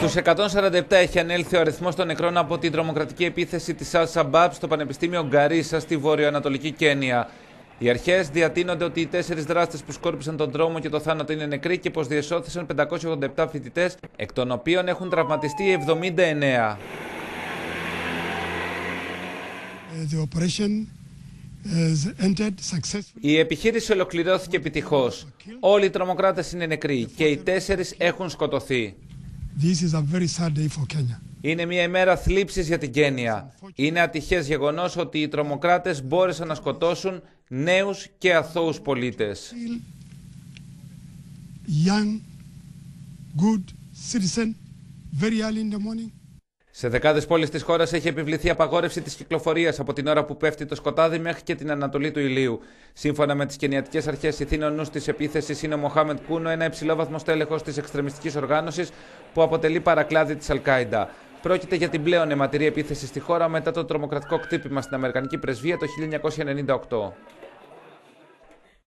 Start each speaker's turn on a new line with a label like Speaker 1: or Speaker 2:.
Speaker 1: Στους 147 έχει ανέλθει ο αριθμός των νεκρών από την τρομοκρατική επίθεση της Al-Shabaab στο Πανεπιστήμιο Γκαρίσα στη βορειοανατολική Κένια. Οι αρχές διατείνονται ότι οι 4 δράστες που σκόρπισαν τον τρόμο και το θάνατο είναι νεκροί και πως διεσώθησαν 587 φοιτητές, εκ των οποίων έχουν τραυματιστεί 79. Η επιχείρηση ολοκληρώθηκε επιτυχώς. Όλοι οι τρομοκράτες είναι νεκροί και οι 4 έχουν σκοτωθεί. Είναι μια ημέρα θλίψης για την Κένια. Είναι ατυχές γεγονός ότι οι τρομοκράτες μπόρεσαν να σκοτώσουν νέους και αθώους πολίτες. Σε δεκάδες πόλεις της χώρας έχει επιβληθεί απαγόρευση της κυκλοφορίας από την ώρα που πέφτει το σκοτάδι μέχρι και την ανατολή του ηλίου. Σύμφωνα με τις κενιατικές αρχές, ηθήνο νους της επίθεσης είναι ο Μοχάμεντ Κούνο, ένα υψηλόβαθμο τέλεχος της εξτρεμιστικής οργάνωσης που αποτελεί παρακλάδι της Αλ-Κάιντα. Πρόκειται για την πλέον αιματηρή επίθεση στη χώρα μετά το τρομοκρατικό χτύπημα στην Αμερικανική πρεσβεία το 1998.